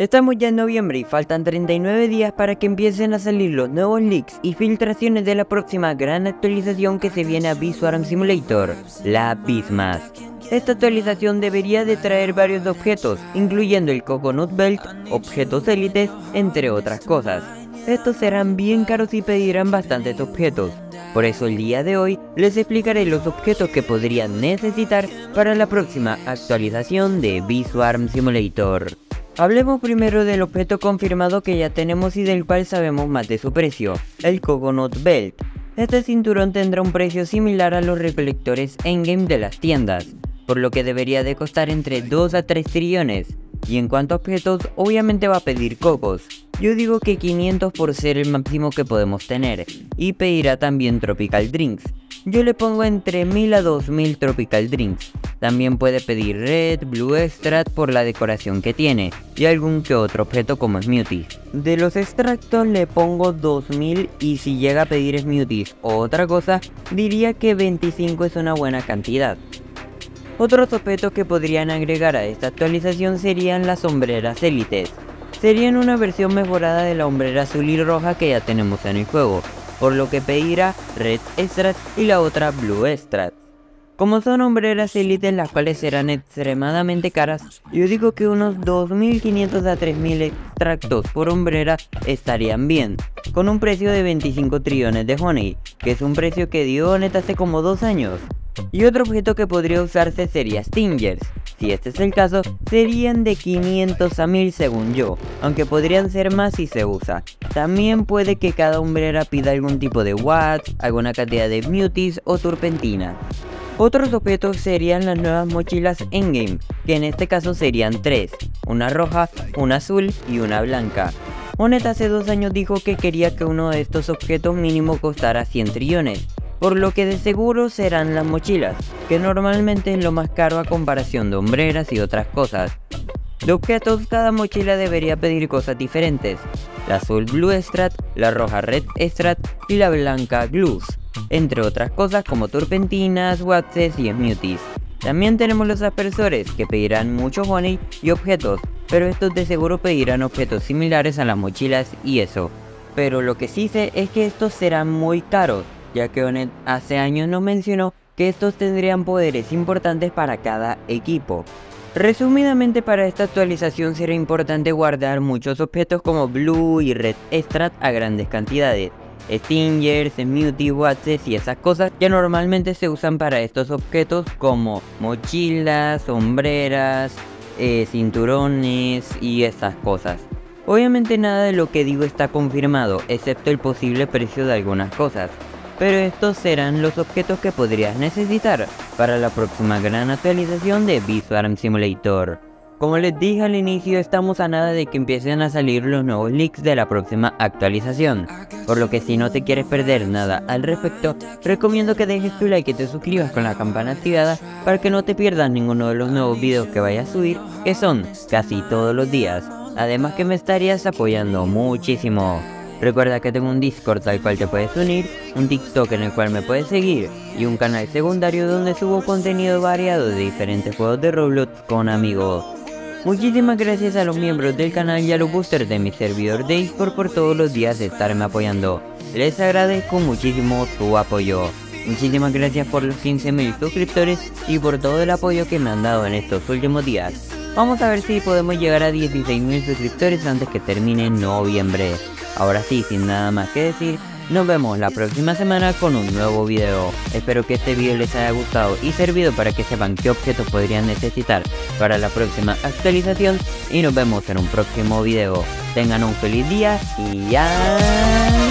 Estamos ya en noviembre y faltan 39 días para que empiecen a salir los nuevos leaks y filtraciones de la próxima gran actualización que se viene a Beastfarm Simulator, la Beastmask. Esta actualización debería de traer varios objetos, incluyendo el Coconut Belt, objetos élites, entre otras cosas. Estos serán bien caros y pedirán bastantes objetos. Por eso el día de hoy les explicaré los objetos que podrían necesitar para la próxima actualización de Beastfarm Simulator. Hablemos primero del objeto confirmado que ya tenemos y del cual sabemos más de su precio, el Coconut Belt. Este cinturón tendrá un precio similar a los recolectores endgame de las tiendas, por lo que debería de costar entre 2 a 3 trillones. Y en cuanto a objetos, obviamente va a pedir cocos. Yo digo que 500 por ser el máximo que podemos tener, y pedirá también Tropical Drinks. Yo le pongo entre 1000 a 2000 Tropical Drinks. También puede pedir Red, Blue Extract por la decoración que tiene, y algún que otro objeto como Smoothies. De los extractos le pongo 2000 y si llega a pedir Smoothies o otra cosa, diría que 25 es una buena cantidad. Otros objetos que podrían agregar a esta actualización serían las sombreras élites. Serían una versión mejorada de la hombrera azul y roja que ya tenemos en el juego, por lo que pedirá Red Extract y la otra Blue Extract. Como son hombreras élites las cuales serán extremadamente caras, yo digo que unos 2500 a 3000 extractos por hombrera estarían bien, con un precio de 25 trillones de honey, que es un precio que dio Onet hace como 2 años. Y otro objeto que podría usarse sería Stingers. Si este es el caso, serían de 500 a 1000 según yo, aunque podrían ser más si se usa. También puede que cada hombrera pida algún tipo de watts, alguna cantidad de Smoothies o turpentina. Otros objetos serían las nuevas mochilas endgame, que en este caso serían 3, una roja, una azul y una blanca. Onet hace 2 años dijo que quería que uno de estos objetos mínimo costara 100 trillones. Por lo que de seguro serán las mochilas, que normalmente es lo más caro a comparación de hombreras y otras cosas. De objetos, cada mochila debería pedir cosas diferentes, la azul Blue Extract, la roja Red Extract y la blanca Glues, entre otras cosas como turpentinas, waxes y smoothies. También tenemos los aspersores, que pedirán mucho honey y objetos, pero estos de seguro pedirán objetos similares a las mochilas y eso. Pero lo que sí sé es que estos serán muy caros, ya que Onet hace años nos mencionó que estos tendrían poderes importantes para cada equipo. Resumidamente, para esta actualización será importante guardar muchos objetos como Blue y Red Extract a grandes cantidades, Stingers, Smoothies, Watches y esas cosas que normalmente se usan para estos objetos como mochilas, sombreras, cinturones y esas cosas. Obviamente nada de lo que digo está confirmado, excepto el posible precio de algunas cosas. Pero estos serán los objetos que podrías necesitar para la próxima gran actualización de Beastfarm Simulator. Como les dije al inicio, estamos a nada de que empiecen a salir los nuevos leaks de la próxima actualización, por lo que si no te quieres perder nada al respecto, recomiendo que dejes tu like y te suscribas con la campana activada para que no te pierdas ninguno de los nuevos videos que vaya a subir, que son casi todos los días, además que me estarías apoyando muchísimo. Recuerda que tengo un Discord al cual te puedes unir, un TikTok en el cual me puedes seguir y un canal secundario donde subo contenido variado de diferentes juegos de Roblox con amigos. Muchísimas gracias a los miembros del canal y a los boosters de mi servidor de Discord por todos los días estarme apoyando. Les agradezco muchísimo su apoyo. Muchísimas gracias por los 15.000 suscriptores y por todo el apoyo que me han dado en estos últimos días. Vamos a ver si podemos llegar a 16.000 suscriptores antes que termine noviembre. Ahora sí, sin nada más que decir, nos vemos la próxima semana con un nuevo video. Espero que este video les haya gustado y servido para que sepan qué objetos podrían necesitar para la próxima actualización y nos vemos en un próximo video. Tengan un feliz día y ya.